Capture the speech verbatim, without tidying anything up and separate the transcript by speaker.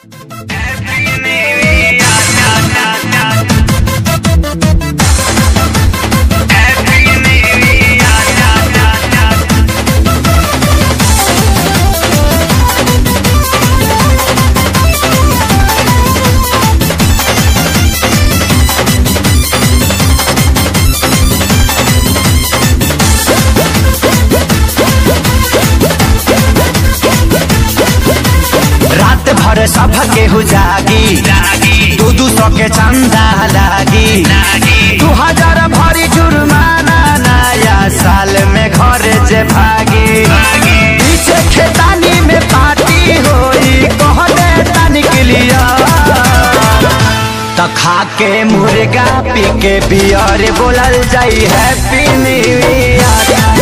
Speaker 1: भर सब केहू जागी दू दू सौ के चंदा लागी दू हजार भरी जुर्माना नया साल में घर जे भागी पीछे खेतानी में पार्टी होई कहने तनिक लिया त खा के मुर्गा पी के बियर बोलल जाई हैप्पी न्यू ईयर।